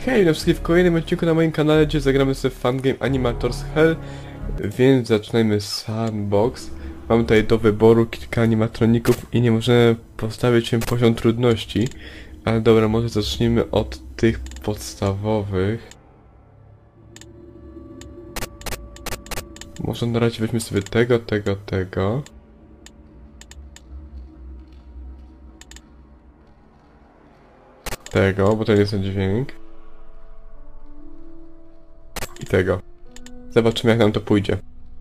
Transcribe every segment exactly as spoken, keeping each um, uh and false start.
Hej, no wszystkich w kolejnym odcinku na moim kanale, gdzie zagramy sobie w Fun Game Animators Hell. Więc zaczynajmy sandbox. Mamy tutaj do wyboru kilka animatroników i nie możemy postawić się poziom trudności. Ale dobra, może zacznijmy od tych podstawowych. Może na razie weźmy sobie tego, tego, tego. Tego, bo to jest ten dźwięk. I tego. Zobaczymy, jak nam to pójdzie.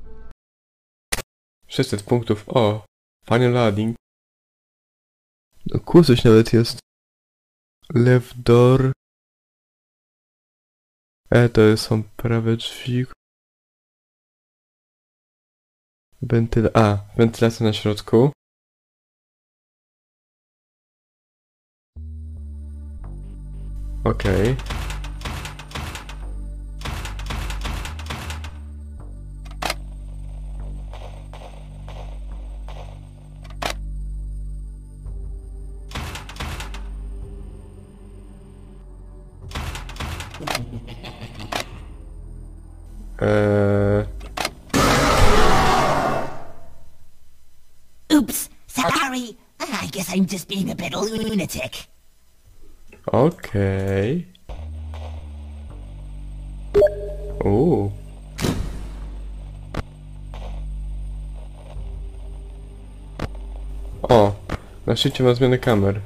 sześćset punktów. O! Fajny loading. No kurczę, nawet jest. Left door. E, to są prawe drzwi. Wentyla... A, wentylacja na środku. Okej. Okay. Eee... Oops, sorry. I guess I'm just being a bit lunatic. Okej. Okay. Uuu. O, na szczycie ma zmianę kamer.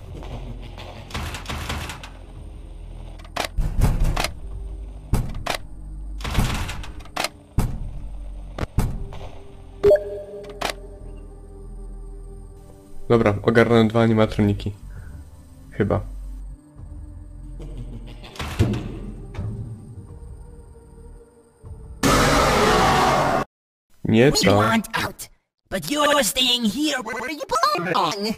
Dobra, ogarnąłem dwa animatroniki. Chyba. Nie We to. want out, but you're staying here where you belong.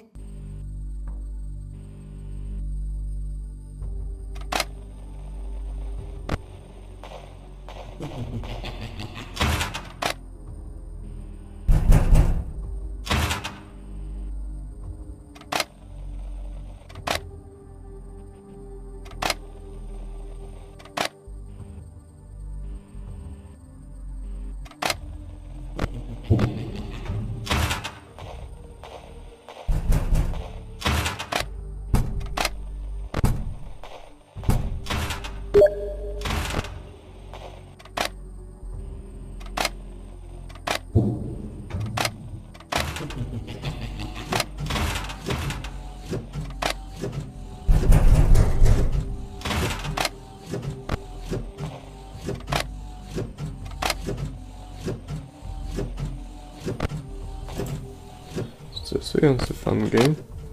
Stresujący fun game.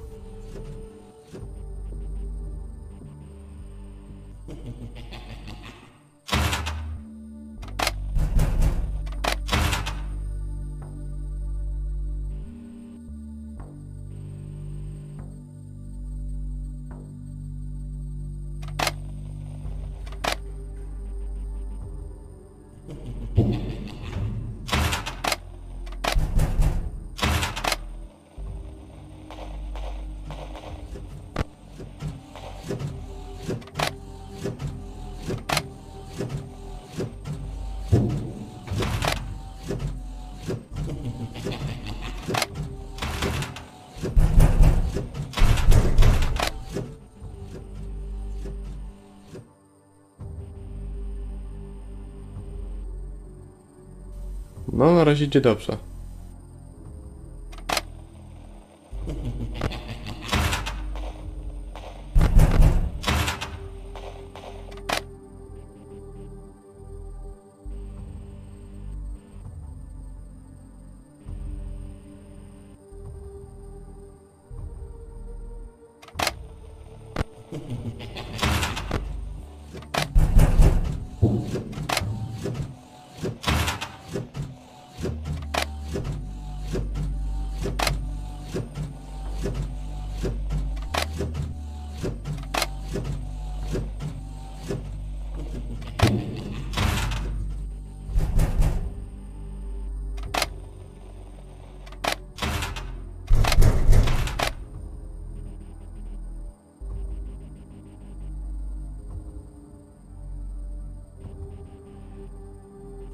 No, na razie idzie dobrze.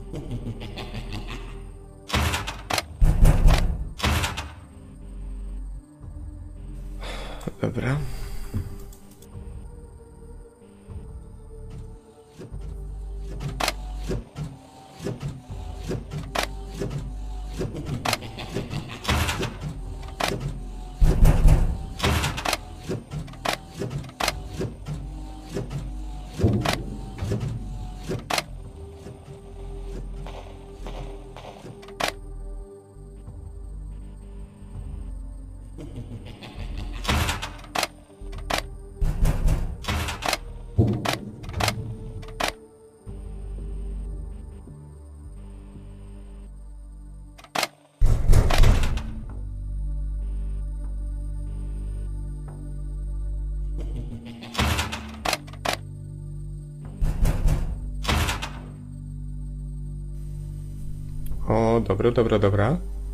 Dobra. O, dobra, dobra, dobra.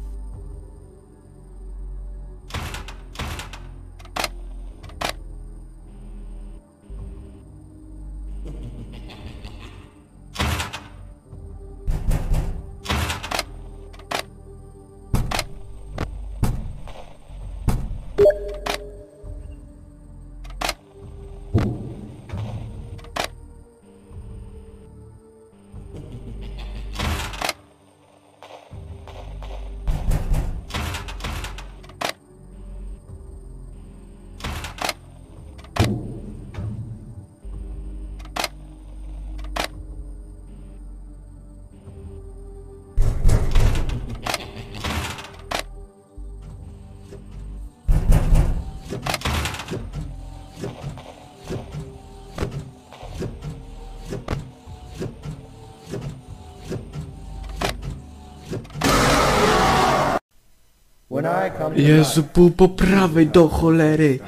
Jezu, pół po prawej do cholery!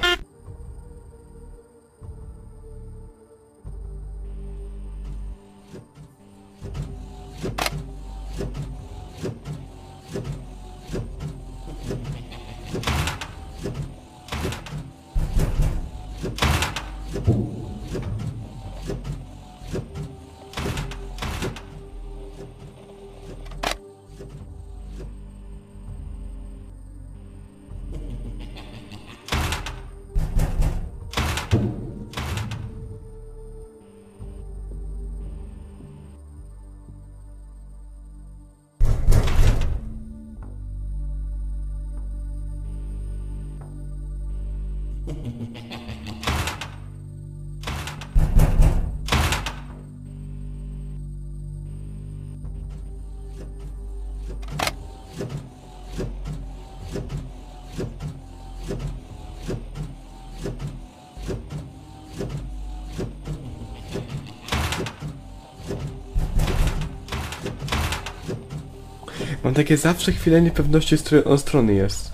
Mam takie zawsze chwilę niepewności, z której on strony jest.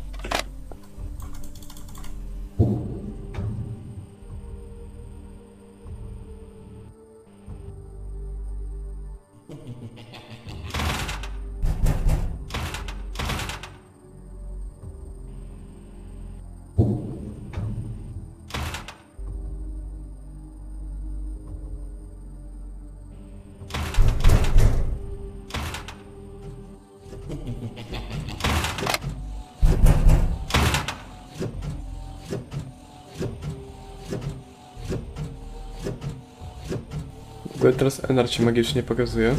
W ogóle teraz Enar ci magicznie pokazuje.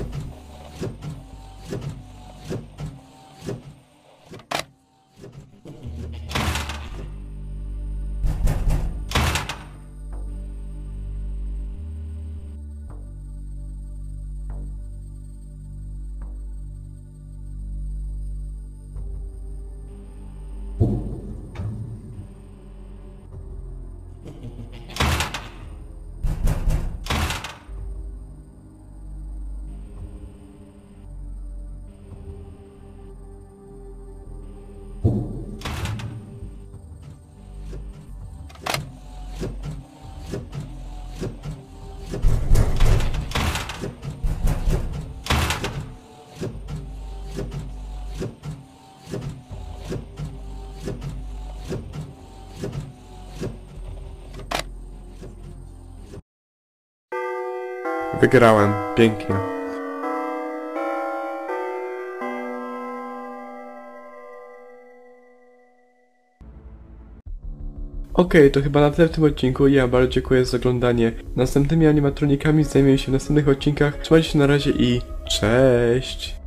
Wygrałem. Pięknie. Okej, to chyba na tyle w tym odcinku. Ja bardzo dziękuję za oglądanie. Następnymi animatronikami zajmiemy się w następnych odcinkach. Trzymajcie się na razie i cześć!